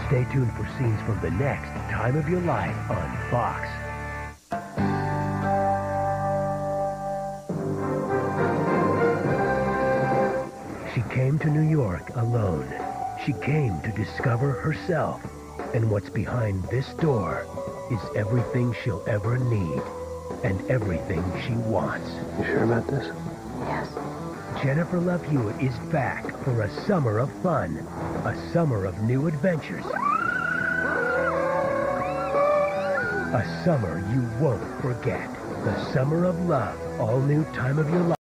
Stay tuned for scenes from the next Time of Your Life on Fox. She came to New York alone. She came to discover herself. And what's behind this door is everything she'll ever need and everything she wants. You sure about this? Yes. Jennifer Love Hewitt is back for a summer of fun, a summer of new adventures, a summer you won't forget. The Summer of Love, all new Time of Your Life.